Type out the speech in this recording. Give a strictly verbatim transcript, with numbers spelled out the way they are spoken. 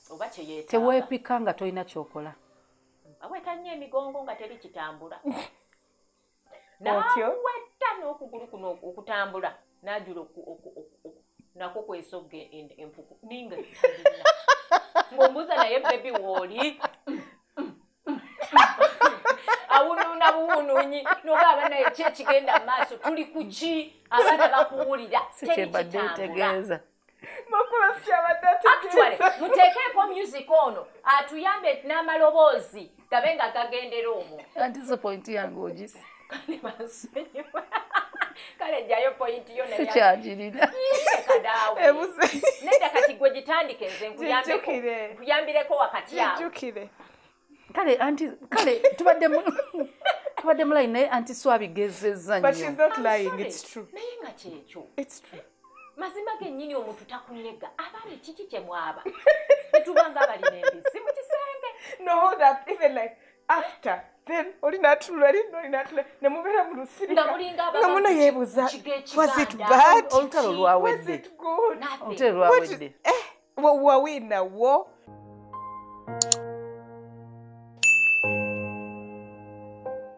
oba kye yeetaaga. Teweepika nga tolina kyokola. Awetanye emigongo nga teri kitambula. Nawetta n'okugulu kuno okutambula n'ajula nako kwesogge empuku ninga ng'ombuuza naye bebi wooli awunuuna buwunuunyi n'ogamba naye ki ekigenda mu maaso tuli ku ki abaana bakuwulira teri kitambula. Actually, mutekeeko music ono atuyambe n'amaloboozi gabe nga gagendera omwo. Anti zo point yange ogisi. Kale bansonyiwa. Kale jjayo point yo naye. Sikyagirira. Kadaawe. Nedda kati gwe gitandike nze nkuyambeko. Nkuyambireko wakati awo. Jjukire. Kale anti kale tubadde mu tubadde mu line naye anti swabigezezza nnyo. But she's not lying, it's true. Naye nga kyekyo. It's true. Mazima gennyini omuntu takunyega abaana kiki kye mwaba netubanga abalina embisi mu kisenge. No, hold up, even like after then olina atulula lino olina atulula ne mubeera mu lusirika nga muna yeebuza was it bad olutalo lwawedde was it good olutalo lwawedde wawina wo